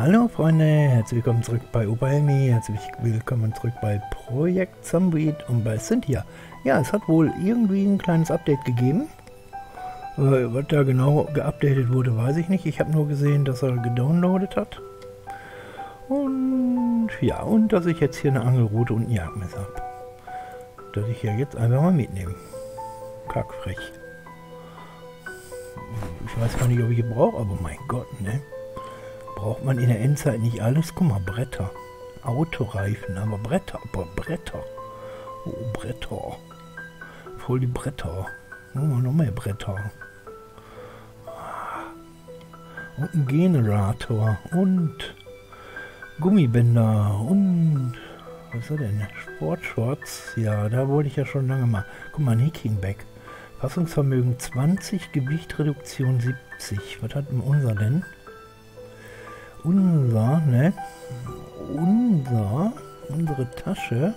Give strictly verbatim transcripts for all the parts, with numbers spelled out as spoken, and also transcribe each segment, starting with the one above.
Hallo Freunde, herzlich willkommen zurück bei Opa Helmi, herzlich willkommen zurück bei Projekt Zomboid und bei Cynthia. Ja, es hat wohl irgendwie ein kleines Update gegeben. Äh, was da genau geupdatet wurde, weiß ich nicht. Ich habe nur gesehen, dass er gedownloadet hat. Und ja, und dass ich jetzt hier eine Angelrute und ein Jagdmesser habe. Das ich ja jetzt einfach mal mitnehme. Kackfrech. Ich weiß gar nicht, ob ich es brauche, aber mein Gott, ne? Braucht man in der Endzeit nicht alles? Guck mal, Bretter. Autoreifen, aber Bretter, aber Bretter. Oh, Bretter. Voll die Bretter. Oh, noch mehr Bretter. Und ein Generator. Und Gummibänder. Und was ist das denn? Sportshorts. Ja, da wollte ich ja schon lange mal. Guck mal, ein Hickingback. Fassungsvermögen zwanzig, Gewichtreduktion siebzig. Was hat denn unser denn? Unser, ne? Unser, unsere Tasche.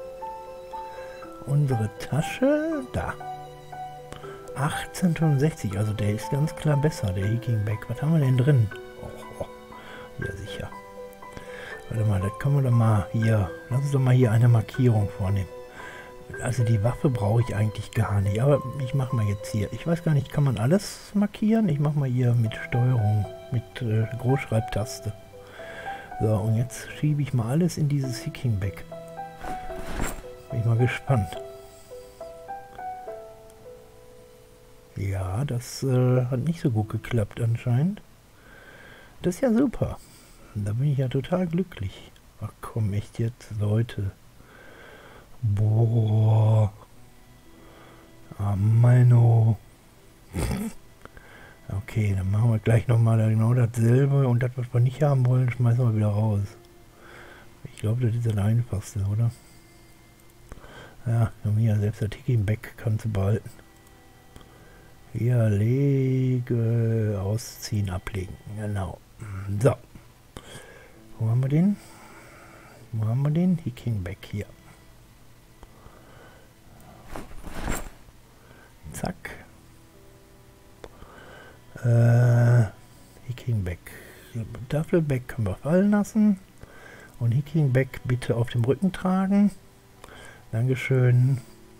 Unsere Tasche, da. achtzehnhundertfünfundsechzig, also der ist ganz klar besser, der Hickingback. Was haben wir denn drin? Oh, oh, ja, sicher. Warte mal, das können wir doch mal hier, lass uns doch mal hier eine Markierung vornehmen. Also die Waffe brauche ich eigentlich gar nicht, aber ich mache mal jetzt hier. Ich weiß gar nicht, kann man alles markieren? Ich mache mal hier mit Steuerung, mit äh, Großschreibtaste. So, und jetzt schiebe ich mal alles in dieses Hickingback. Bin ich mal gespannt. Ja, das äh, hat nicht so gut geklappt anscheinend. Das ist ja super. Da bin ich ja total glücklich. Ach komm, echt jetzt, Leute. Boah. Ah, Mano. Okay, dann machen wir gleich nochmal genau dasselbe und das, was wir nicht haben wollen, schmeißen wir wieder raus. Ich glaube, das ist das Einfachste, oder? Ja, hier, selbst der Hickingback kannst du behalten. Hier, lege, ausziehen, ablegen. Genau. So. Wo haben wir den? Wo haben wir den? Hickingback hier. Zack. Äh, Hickingback. Duffelback können wir fallen lassen. Und Hickingback bitte auf dem Rücken tragen. Dankeschön.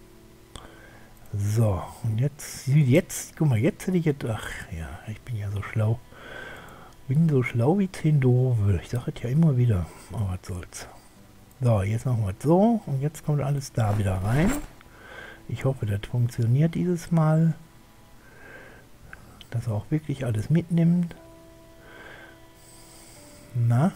So, und jetzt, jetzt, guck mal, jetzt hätte ich jetzt, ach ja, ich bin ja so schlau. Bin so schlau wie zehn Doofe. Ich sage es ja immer wieder. Aber was soll's. So, jetzt machen wir es so. Und jetzt kommt alles da wieder rein. Ich hoffe, das funktioniert dieses Mal. Dass er auch wirklich alles mitnimmt. Na?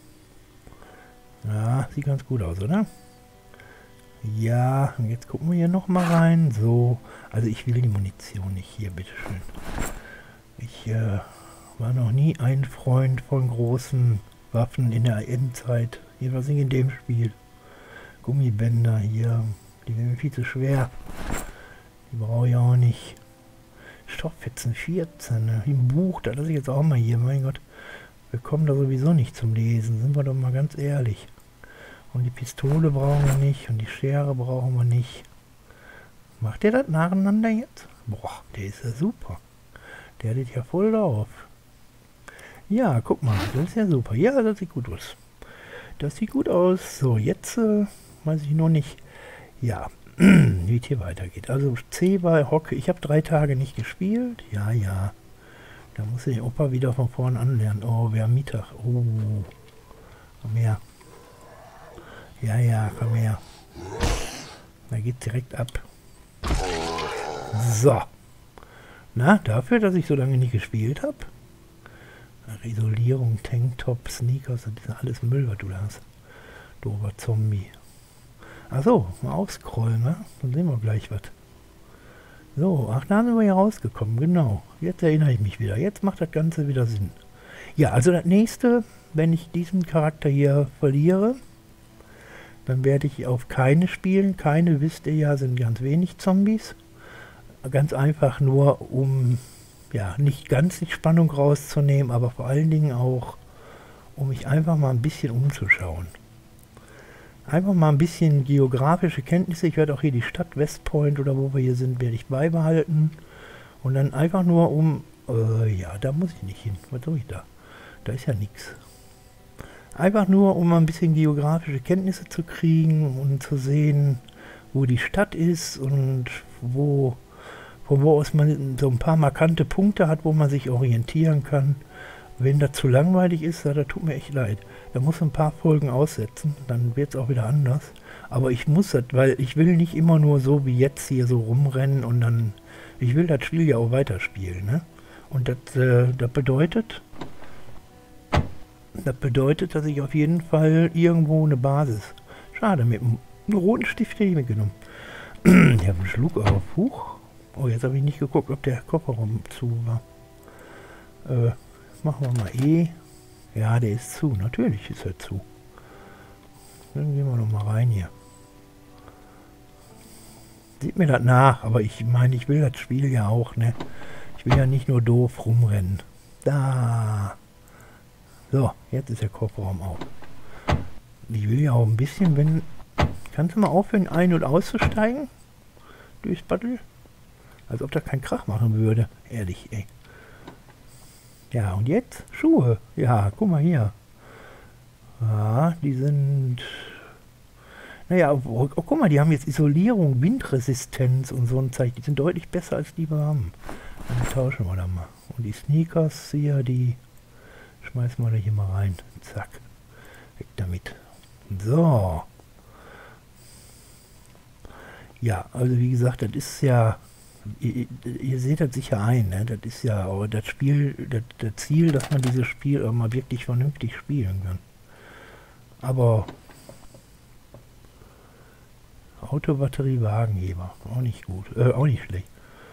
Ja, sieht ganz gut aus, oder? Ja, und jetzt gucken wir hier nochmal rein. So, also ich will die Munition nicht hier, bitteschön. Ich äh, war noch nie ein Freund von großen Waffen in der Endzeit. Jedenfalls nicht in dem Spiel. Gummibänder hier. Die sind mir viel zu schwer. Die brauche ich auch nicht. Stofffetzen vierzehn. Ne? Im Buch, da lasse ich jetzt auch mal hier. Mein Gott, wir kommen da sowieso nicht zum Lesen. Sind wir doch mal ganz ehrlich. Und die Pistole brauchen wir nicht. Und die Schere brauchen wir nicht. Macht der das nacheinander jetzt? Boah, der ist ja super. Der hat ja voll drauf. Ja, guck mal. Das ist ja super. Ja, das sieht gut aus. Das sieht gut aus. So, jetzt äh, weiß ich nur nicht. Ja, wie es hier weitergeht. Also C bei Hocke. Ich habe drei Tage nicht gespielt. Ja, ja. Da muss ich Opa wieder von vorne anlernen. Oh, wir haben Mittag. Oh, komm her. Ja, ja, komm her. Da geht direkt ab. So. Na, dafür, dass ich so lange nicht gespielt habe. Isolierung, Tanktop, Sneakers, das ist alles Müll, was du da hast. Dober Zombie. Achso, mal aufscrollen, ne? Dann sehen wir gleich was. So, ach, da sind wir hier rausgekommen, genau. Jetzt erinnere ich mich wieder. Jetzt macht das Ganze wieder Sinn. Ja, also das nächste, wenn ich diesen Charakter hier verliere, dann werde ich auf keine spielen. Keine, wisst ihr ja, sind ganz wenig Zombies. Ganz einfach nur, um ja nicht ganz die Spannung rauszunehmen, aber vor allen Dingen auch, um mich einfach mal ein bisschen umzuschauen. Einfach mal ein bisschen geografische Kenntnisse. Ich werde auch hier die Stadt West Point oder wo wir hier sind, werde ich beibehalten. Und dann einfach nur um, äh, ja, da muss ich nicht hin. Was soll ich da? Da ist ja nichts. Einfach nur, um ein bisschen geografische Kenntnisse zu kriegen und zu sehen, wo die Stadt ist und wo, von wo aus man so ein paar markante Punkte hat, wo man sich orientieren kann. Wenn das zu langweilig ist, da tut mir echt leid. Da muss ein paar Folgen aussetzen, dann wird es auch wieder anders. Aber ich muss das, weil ich will nicht immer nur so wie jetzt hier so rumrennen und dann... Ich will das Spiel ja auch weiterspielen, ne? Und das, äh, das bedeutet... Das bedeutet, dass ich auf jeden Fall irgendwo eine Basis... Schade, mit einem roten Stift hätte ich mitgenommen. Ich habe einen Schluck auf. Huch. Oh, jetzt habe ich nicht geguckt, ob der Kofferraum zu war. Äh, machen wir mal E. Ja, der ist zu. Natürlich ist er zu. Dann gehen wir noch mal rein hier. Sieht mir das nach, aber ich meine, ich will das Spiel ja auch, ne? Ich will ja nicht nur doof rumrennen. Da. So, jetzt ist der Kofferraum auf. Ich will ja auch ein bisschen, wenn... Kannst du mal aufhören, ein- und auszusteigen? Durchs Battle? Als ob das keinen Krach machen würde. Ehrlich, ey. Ja, und jetzt? Schuhe. Ja, guck mal hier. Ja, die sind... Naja, oh, oh, guck mal, die haben jetzt Isolierung, Windresistenz und so ein Zeug. Die sind deutlich besser als die wir haben. Dann tauschen wir da mal. Und die Sneakers hier, die schmeißen wir da hier mal rein. Zack. Weg damit. So. Ja, also wie gesagt, das ist ja... Ihr, ihr seht das sicher ein, ne? Das ist ja auch das Spiel, das, das Ziel, dass man dieses Spiel auch mal wirklich vernünftig spielen kann. Aber... Autobatterie, Wagenheber. Auch nicht gut. Äh, auch nicht schlecht.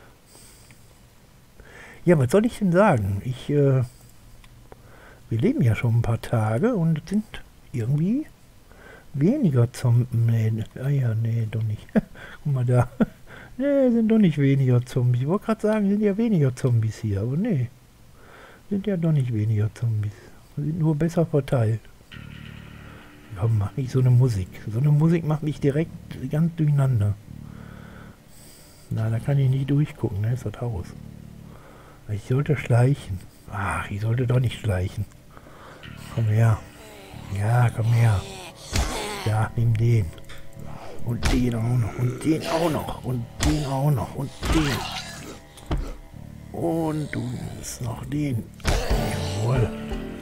Ja, was soll ich denn sagen? Ich, äh, wir leben ja schon ein paar Tage und sind irgendwie weniger Zombies. Nee, ah ja, nee, doch nicht. Guck mal da. Nee, sind doch nicht weniger Zombies. Ich wollte gerade sagen, sind ja weniger Zombies hier, aber nee. Sind ja doch nicht weniger Zombies. Sind nur besser verteilt. Komm, mach nicht so eine Musik. So eine Musik macht mich direkt ganz durcheinander. Na, da kann ich nicht durchgucken, ne? Ist das Haus. Ich sollte schleichen. Ach, ich sollte doch nicht schleichen. Komm her. Ja, komm her. Ja, nimm den. Und den auch noch. Und den auch noch. Und den auch noch. Und den. Und du nimmst noch den. Jawohl.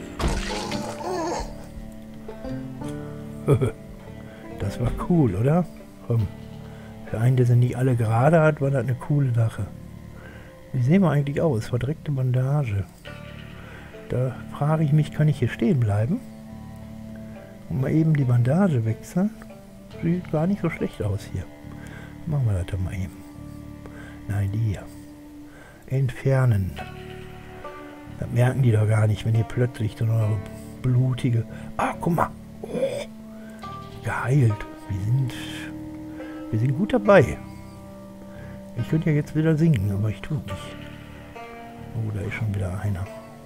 Das war cool, oder? Komm. Für einen, der sie nicht alle gerade hat, war das eine coole Sache. Wie sehen wir eigentlich aus? Verdreckte Bandage. Da frage ich mich, kann ich hier stehen bleiben? Und mal eben die Bandage wechseln. Sieht gar nicht so schlecht aus hier. Machen wir das doch mal eben. Nein, die hier. Entfernen. Das merken die doch gar nicht, wenn ihr plötzlich so eine blutige... Ah, guck mal. Oh. Geheilt. Wir sind... Wir sind gut dabei. Ich könnte ja jetzt wieder singen, aber ich tue nicht. Oh, da ist schon wieder einer.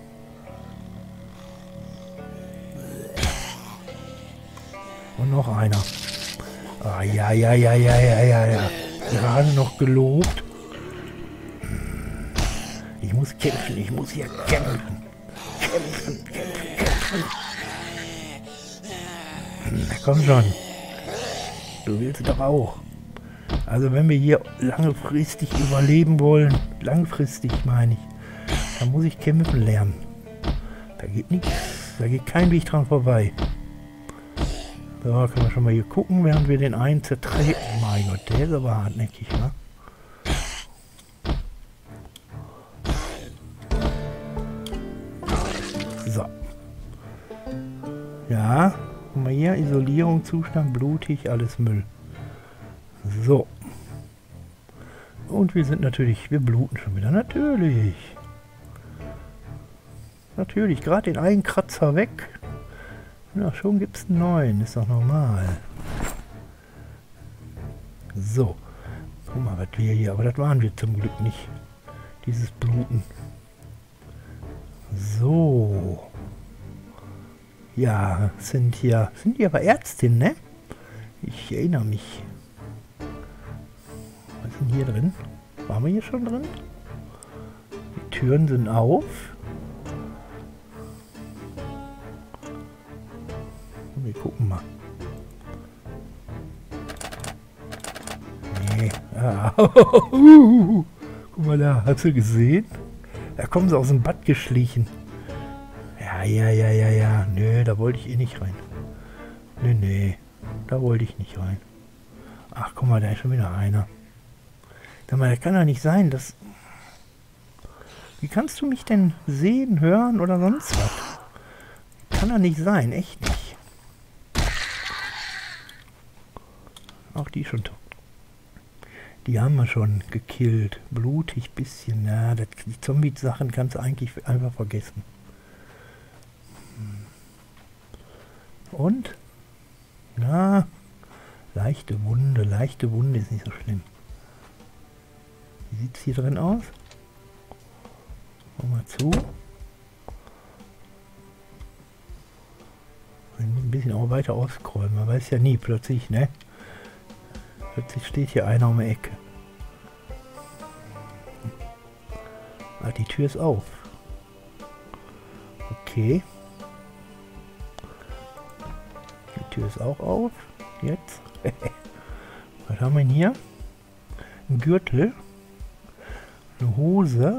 Und noch einer. Ah, ja, ja, ja, ja, ja, ja, ja. Gerade noch gelobt. Ich muss kämpfen, ich muss hier kämpfen. Kämpfen, kämpfen, kämpfen. Na komm schon. Du willst doch auch. Also wenn wir hier langfristig überleben wollen, langfristig meine ich, dann muss ich kämpfen lernen. Da geht nichts, da geht kein Weg dran vorbei. So, können wir schon mal hier gucken, während wir den einen zertreten. Mein Gott, der ist aber hartnäckig, ne? So. Ja, guck mal hier, Isolierung, Zustand, blutig, alles Müll. So. Und wir sind natürlich, wir bluten schon wieder, natürlich. Natürlich, gerade den einen Kratzer weg. Ja, schon gibt es einen neuen, ist doch normal. So. Guck mal, was wir hier, aber das waren wir zum Glück nicht. Dieses Bluten. So. Ja, sind hier, sind hier aber Ärztin, ne? Ich erinnere mich. Was ist denn hier drin? Waren wir hier schon drin? Die Türen sind auf. Wir gucken mal. Nee. Ah. Guck mal da, hast du gesehen? Da kommen sie aus dem Bad geschlichen. Ja, ja, ja, ja, ja. Nö, da wollte ich eh nicht rein. Nö, nee. Da wollte ich nicht rein. Ach, guck mal, da ist schon wieder einer. Sag mal, das kann doch nicht sein, dass... Wie kannst du mich denn sehen, hören oder sonst was? Kann doch nicht sein, echt nicht. Auch die schon tot. Die haben wir schon gekillt. Blutig bisschen. Na, das, die Zombie-Sachen kannst du eigentlich einfach vergessen. Und? Na, leichte Wunde. Leichte Wunde ist nicht so schlimm. Wie sieht es hier drin aus? Mach mal zu. Ein bisschen auch weiter ausscrollen. Man weiß ja nie, plötzlich, ne? Plötzlich steht hier einer um die Ecke. Ah, die Tür ist auf. Okay. Die Tür ist auch auf. Jetzt. Was haben wir denn hier? Ein Gürtel. Eine Hose.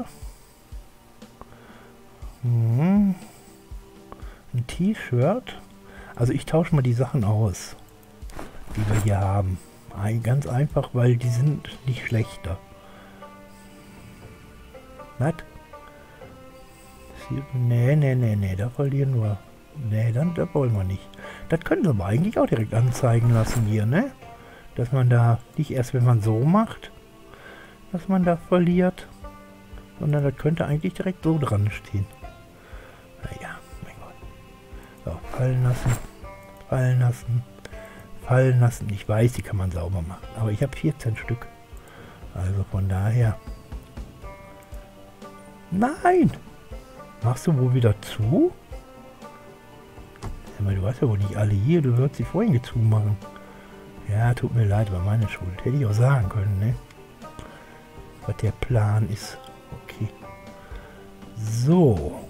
Mhm. Ein T-Shirt. Also ich tausche mal die Sachen aus, die wir hier haben. Ein, ganz einfach, weil die sind nicht schlechter. Was? Nee, nee, nee, nee, da verlieren wir. Nee, dann da wollen wir nicht. Das können sie aber eigentlich auch direkt anzeigen lassen hier, ne? Dass man da nicht erst, wenn man so macht, dass man da verliert, sondern das könnte eigentlich direkt so dran stehen. Naja, mein Gott. So, fallen lassen, fallen lassen, fallen lassen. Ich weiß, die kann man sauber machen, aber ich habe vierzehn Stück. Also von daher... Nein! Machst du wohl wieder zu? Ja, du hast ja wohl nicht alle hier, du würdest sie vorhin zumachen. Ja, tut mir leid, war meine Schuld. Hätte ich auch sagen können, ne? Was der Plan ist. Okay. So.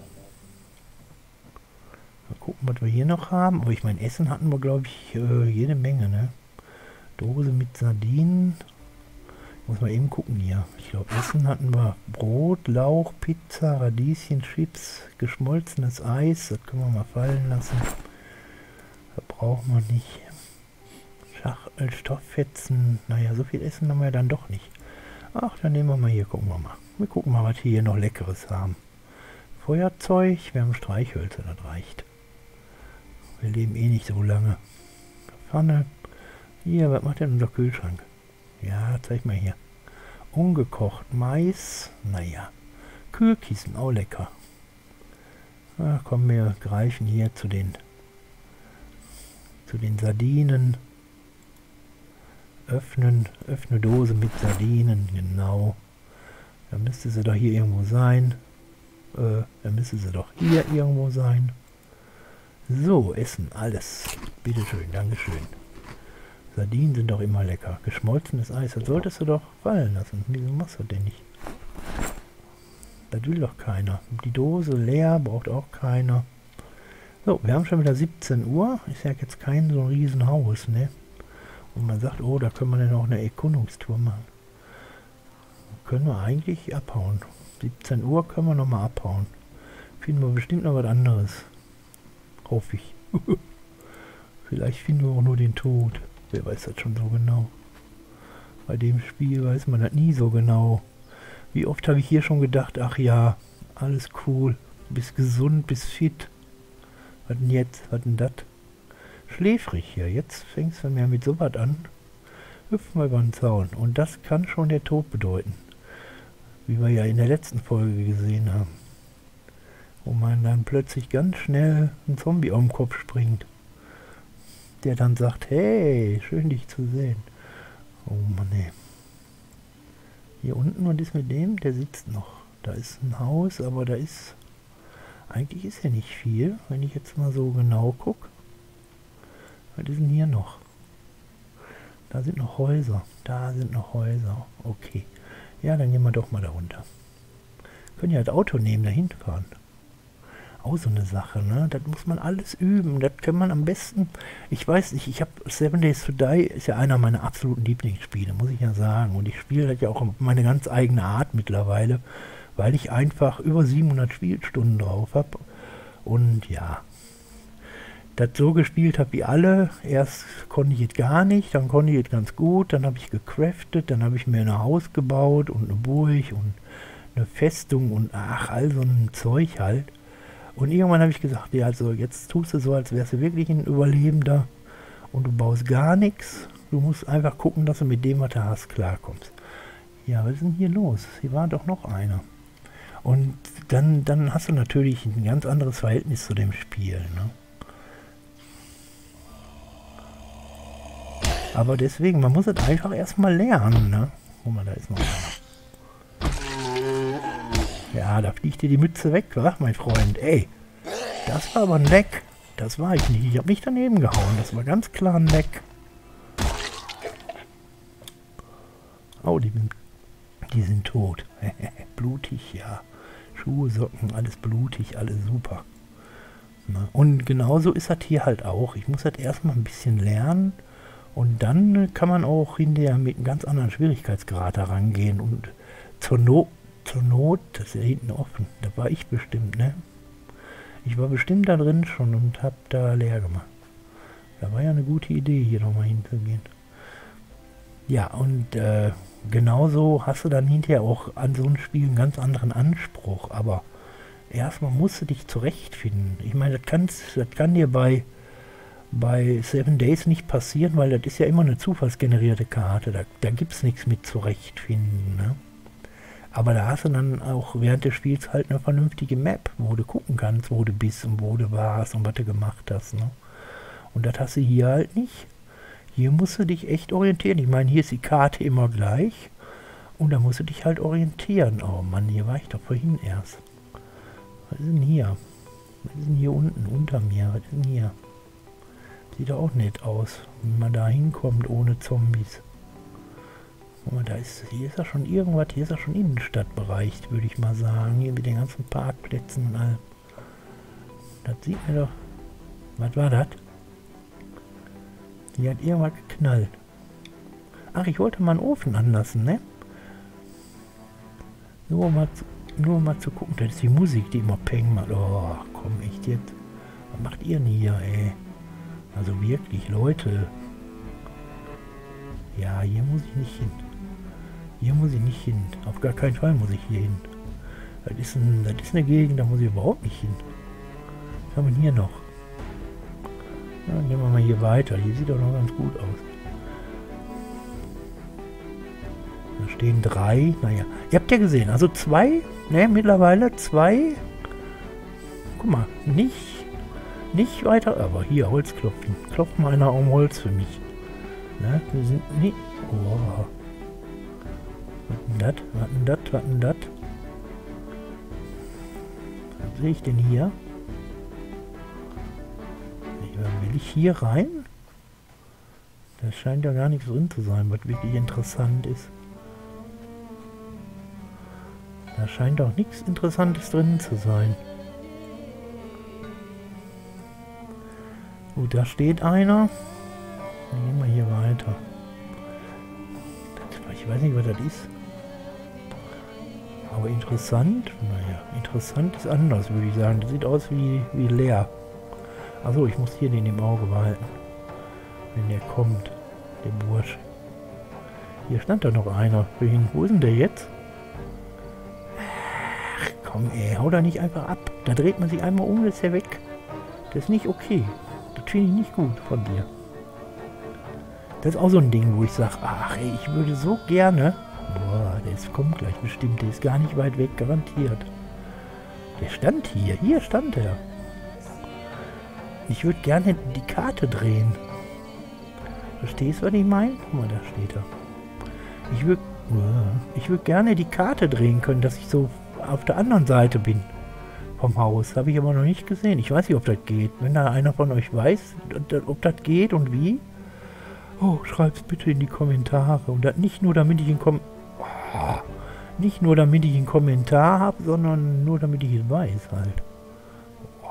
Mal gucken, was wir hier noch haben. Aber ich meine, Essen hatten wir, glaube ich, äh, jede Menge, ne? Dose mit Sardinen. Muss mal eben gucken hier. Ich glaube, Essen hatten wir Brot, Lauch, Pizza, Radieschen, Chips, geschmolzenes Eis. Das können wir mal fallen lassen. Das brauchen wir nicht. Schachtel, Stofffetzen. Naja, so viel Essen haben wir dann doch nicht. Ach, dann nehmen wir mal hier. Gucken wir mal. Wir gucken mal, was wir hier noch Leckeres haben. Feuerzeug. Wir haben Streichhölzer. Das reicht. Wir leben eh nicht so lange. Pfanne. Hier, was macht denn unser Kühlschrank? Ja, zeig mal hier. Ungekocht Mais. Naja. Kühlkissen, auch lecker. Na, komm, wir greifen hier zu den zu den Sardinen. Öffnen. Öffne Dose mit Sardinen. Genau. Da müsste sie doch hier irgendwo sein. Äh, da müsste sie doch hier irgendwo sein. So, Essen. Alles. Bitteschön. Dankeschön. Sardinen sind doch immer lecker. Geschmolzenes Eis, das solltest du doch fallen lassen. Wieso machst du das denn nicht? Das will doch keiner. Die Dose leer, braucht auch keiner. So, wir haben schon wieder siebzehn Uhr. Ist ja jetzt kein so ein Riesenhaus, ne? Und man sagt, oh, da können wir dann auch eine Erkundungstour machen. Können wir eigentlich abhauen. siebzehn Uhr können wir nochmal abhauen. Finden wir bestimmt noch was anderes. Hoffe ich. Vielleicht finden wir auch nur den Tod. Wer weiß das schon so genau? Bei dem Spiel weiß man das nie so genau. Wie oft habe ich hier schon gedacht, ach ja, alles cool, bist gesund, bist fit. Was denn jetzt? Was denn das? Schläfrig hier. Jetzt fängst du mir mit sowas an. Hüpfen wir über den Zaun. Und das kann schon der Tod bedeuten. Wie wir ja in der letzten Folge gesehen haben. Wo man dann plötzlich ganz schnell ein Zombie auf den Kopf springt. Der dann sagt, hey, schön dich zu sehen. Oh Mann, ey. Hier unten, was ist mit dem? Der sitzt noch. Da ist ein Haus, aber da ist... Eigentlich ist ja nicht viel, wenn ich jetzt mal so genau gucke. Was ist denn hier noch? Da sind noch Häuser. Da sind noch Häuser. Okay. Ja, dann gehen wir doch mal da runter. Können ja das Auto nehmen, dahin fahren. auch so eine Sache, ne? Das muss man alles üben. Das kann man am besten. Ich weiß nicht, ich habe Seven Days to Die ist ja einer meiner absoluten Lieblingsspiele, muss ich ja sagen. Und ich spiele das ja auch auf meine ganz eigene Art mittlerweile, weil ich einfach über siebenhundert Spielstunden drauf habe. Und ja, das so gespielt habe wie alle. Erst konnte ich es gar nicht, dann konnte ich es ganz gut, dann habe ich gecraftet, dann habe ich mir ein Haus gebaut und eine Burg und eine Festung und ach, all so ein Zeug halt. Und irgendwann habe ich gesagt, ja, also jetzt tust du so, als wärst du wirklich ein Überlebender und du baust gar nichts. Du musst einfach gucken, dass du mit dem, was du hast, klarkommst. Ja, was ist denn hier los? Hier war doch noch einer. Und dann, dann hast du natürlich ein ganz anderes Verhältnis zu dem Spiel, ne? Aber deswegen, man muss es einfach erstmal lernen, ne? Guck mal, da ist noch einer. Ja, da fliegt dir die Mütze weg, wa, mein Freund? Ey, das war aber ein Leck. Das war ich nicht. Ich habe nicht daneben gehauen. Das war ganz klar ein Leck. Oh, die, die sind tot. Blutig, ja. Schuhe, Socken, alles blutig, alles super. Na, und genauso ist das hier halt auch. Ich muss das erstmal ein bisschen lernen. Und dann kann man auch hinterher mit einem ganz anderen Schwierigkeitsgrad herangehen. Und zur Not... Zur Not, das ist ja hinten offen. Da war ich bestimmt, ne? Ich war bestimmt da drin schon und hab da leer gemacht. Da war ja eine gute Idee, hier nochmal hinzugehen. Ja, und äh, genauso hast du dann hinterher auch an so ein Spiel einen ganz anderen Anspruch. Aber erstmal musst du dich zurechtfinden. Ich meine, das, kannst, das kann dir bei, bei Seven Days nicht passieren, weil das ist ja immer eine zufallsgenerierte Karte. Da, da gibt es nichts mit zurechtfinden, ne? Aber da hast du dann auch während des Spiels halt eine vernünftige Map, wo du gucken kannst, wo du bist und wo du warst und was du gemacht hast, ne? Und das hast du hier halt nicht. Hier musst du dich echt orientieren. Ich meine, hier ist die Karte immer gleich. Und da musst du dich halt orientieren. Oh Mann, hier war ich doch vorhin erst. Was ist denn hier? Was ist denn hier unten unter mir? Was ist denn hier? Sieht doch auch nett aus, wenn man da hinkommt ohne Zombies. Guck mal, da ist, hier ist ja schon irgendwas, hier ist ja schon Innenstadtbereich, würde ich mal sagen. Hier mit den ganzen Parkplätzen und allem. Das sieht mir doch... Was war das? Hier hat irgendwas geknallt. Ach, ich wollte mal einen Ofen anlassen, ne? Nur mal zu, nur mal zu gucken. Das ist die Musik, die immer Peng macht. Oh, komm, echt jetzt. Was macht ihr denn hier, ey? Also wirklich, Leute. Ja, hier muss ich nicht hin. Hier muss ich nicht hin. Auf gar keinen Fall muss ich hier hin. Das ist, ein, das ist eine Gegend, da muss ich überhaupt nicht hin. Was haben wir hier noch? Ja, dann gehen wir mal hier weiter. Hier sieht doch noch ganz gut aus. Da stehen drei. Naja, ihr habt ja gesehen. Also zwei, ne, mittlerweile zwei. Guck mal, nicht, nicht weiter. Aber hier, Holzklopfen. Klopft mal einer um Holz für mich. Ne, wir sind nicht... Oh. Was denn das? Was denn das? Was denn das? Was sehe ich denn hier? Will ich hier rein? Da scheint ja gar nichts drin zu sein, was wirklich interessant ist. Da scheint auch nichts Interessantes drin zu sein. Gut, da steht einer. Dann gehen wir hier weiter. Das, ich weiß nicht, was das ist. Aber interessant, naja, interessant ist anders, würde ich sagen. Das sieht aus wie, wie leer. Achso, ich muss hier den im Auge behalten. Wenn der kommt, der Bursch. Hier stand da noch einer. Wo ist denn der jetzt? Ach komm ey, hau da nicht einfach ab. Da dreht man sich einmal um, ist er weg. Das ist nicht okay. Das finde ich nicht gut von dir. Das ist auch so ein Ding, wo ich sage, ach ey, ich würde so gerne... Boah, der ist, kommt gleich bestimmt. Der ist gar nicht weit weg, garantiert. Der stand hier. Hier stand er. Ich würde gerne die Karte drehen. Verstehst du, was ich meine? Guck mal, da steht er. Ich würde ich würd gerne die Karte drehen können, dass ich so auf der anderen Seite bin vom Haus. Habe ich aber noch nicht gesehen. Ich weiß nicht, ob das geht. Wenn da einer von euch weiß, ob das geht und wie, oh, schreibt es bitte in die Kommentare. Und das nicht nur, damit ich einen Kom oh, nicht nur damit ich einen Kommentar habe, sondern nur damit ich es weiß halt.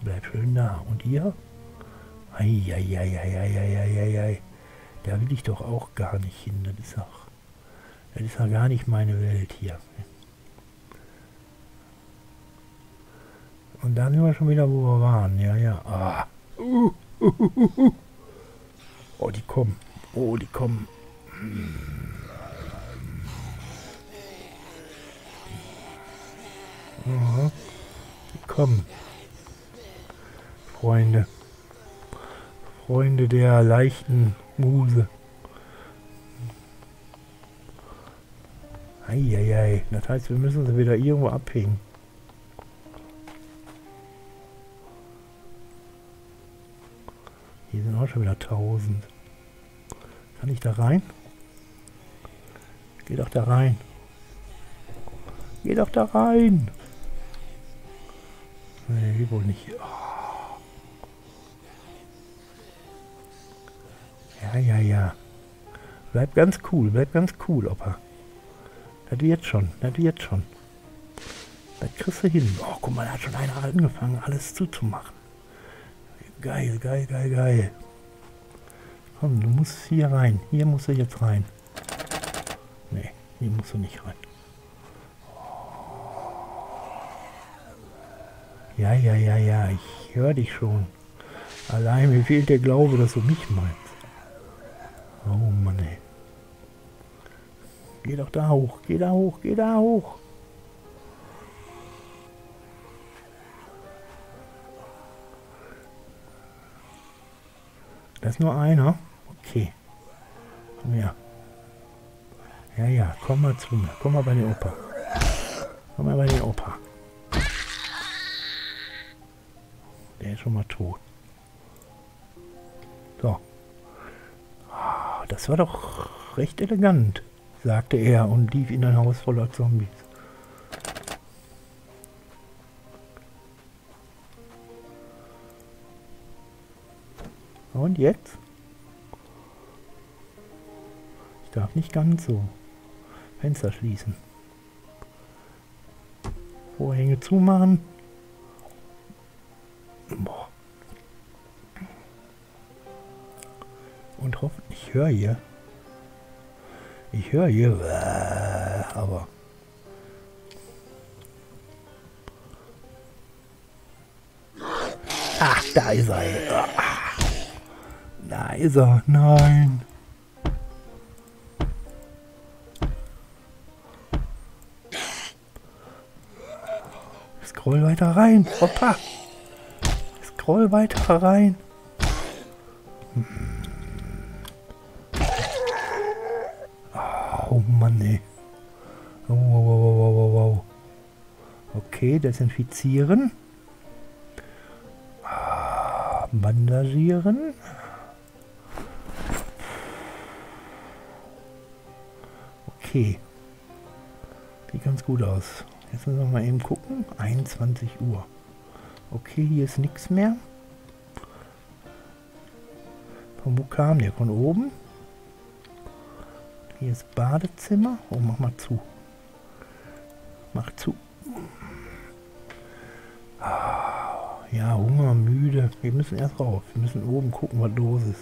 Bleib schön da. Und ihr? Eieieiei. Da will ich doch auch gar nicht hin. Das ist auch, das ist ja gar nicht meine Welt hier. Und dann sind wir schon wieder, wo wir waren. Ja, ja. Ah. Uh, uh, uh, uh, uh. Oh, die kommen. Oh, die kommen. Aha. Die kommen. Freunde. Freunde der leichten Muse. Eieiei. Das heißt, wir müssen sie wieder irgendwo abhängen. Hier sind auch schon wieder tausend. Kann ich da rein? Geh doch da rein. Geh doch da rein. Nee, wohl nicht. Oh. Ja, ja, ja. Bleib ganz cool, bleib ganz cool, Opa. Das wird schon, das wird schon. Das kriegst du hin. Oh, guck mal, da hat schon einer angefangen, alles zuzumachen. Geil, geil, geil, geil. Komm, du musst hier rein. Hier musst du jetzt rein. Nee, hier musst du nicht rein. Ja, ja, ja, ja, ich höre dich schon. Allein mir fehlt der Glaube, dass du mich meinst. Oh Mann, ey. Geh doch da hoch, geh da hoch, geh da hoch. Das ist nur einer? Okay. Komm her. Ja, ja, komm mal zu mir. Komm mal bei den Opa. Komm mal bei den Opa. Der ist schon mal tot. So. Ah, das war doch recht elegant, sagte er und lief in ein Haus voller Zombies. Und jetzt? Ich darf nicht ganz so. Fenster schließen. Vorhänge zumachen. Boah. Und hoffentlich, ich höre hier. Ich höre hier, aber... Ach, da ist er. Da ist er. Nein. Scroll weiter rein. Opa. Scroll weiter rein. Oh Mann, ey. Oh, wow, wow, wow, wow, wow. Okay, desinfizieren. Bandagieren. Okay. Sieht ganz gut aus. Jetzt müssen wir mal eben gucken. einundzwanzig Uhr. Okay, hier ist nichts mehr. Von wo kam der? Von oben. Hier ist Badezimmer. Oh, mach mal zu. Mach zu. Ah, ja, Hunger, müde. Wir müssen erst rauf. Wir müssen oben gucken, was los ist.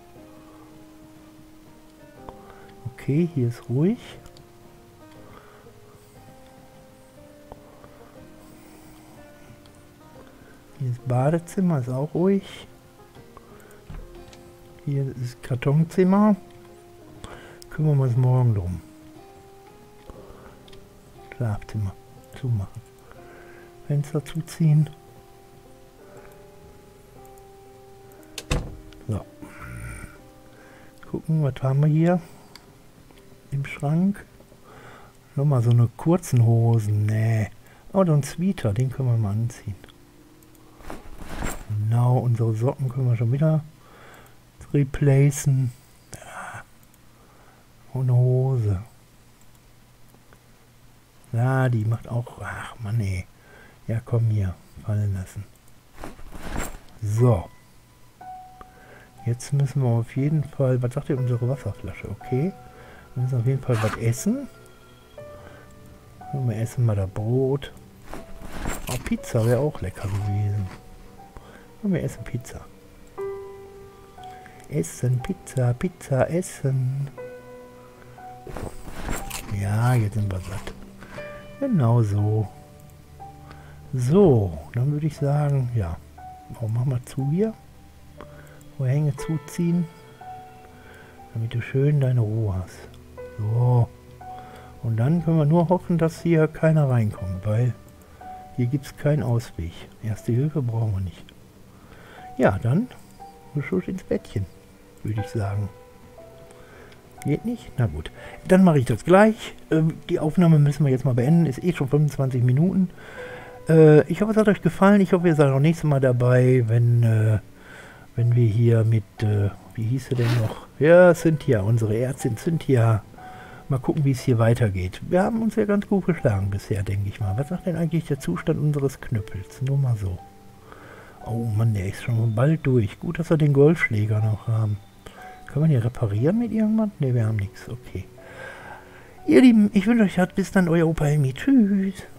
Okay, hier ist ruhig. Hier ist Badezimmer, ist auch ruhig. Hier ist Kartonzimmer. Kümmern wir uns morgen drum. Schlafzimmer zumachen. Fenster zuziehen. So. Gucken, was haben wir hier im Schrank. Nochmal so eine kurzen Hosen. Nee. Oh, so ein Sweater, den können wir mal anziehen. Genau, unsere Socken können wir schon wieder replacen. Ja. Und eine Hose. Ja, die macht auch... Ach Mann, ey. Ja, komm hier. Fallen lassen. So. Jetzt müssen wir auf jeden Fall... Was sagt ihr, unsere Wasserflasche? Okay. Wir müssen auf jeden Fall was essen. Und wir essen mal das Brot. Oh, Pizza wäre auch lecker gewesen. Und wir essen Pizza. Essen, Pizza, Pizza, essen. Ja, jetzt sind wir satt. Genau so. So, dann würde ich sagen, ja. Warum machen wir zu hier? Vorhänge zuziehen. Damit du schön deine Ruhe hast. So. Und dann können wir nur hoffen, dass hier keiner reinkommt, weil hier gibt es keinen Ausweg. Erste Hilfe brauchen wir nicht. Ja, dann Schuss ins Bettchen, würde ich sagen. Geht nicht? Na gut. Dann mache ich das gleich. Ähm, die Aufnahme müssen wir jetzt mal beenden. Ist eh schon fünfundzwanzig Minuten. Äh, ich hoffe, es hat euch gefallen. Ich hoffe, ihr seid auch nächstes Mal dabei, wenn, äh, wenn wir hier mit, äh, wie hieß sie denn noch? Ja, Cynthia, unsere Ärztin Cynthia. Mal gucken, wie es hier weitergeht. Wir haben uns ja ganz gut geschlagen bisher, denke ich mal. Was sagt denn eigentlich der Zustand unseres Knüppels? Nur mal so. Oh Mann, der ist schon bald durch. Gut, dass wir den Golfschläger noch haben. Können wir den reparieren mit irgendwann? Ne, wir haben nichts. Okay. Ihr Lieben, ich wünsche euch was. Bis dann, euer Opa Helmi. Tschüss.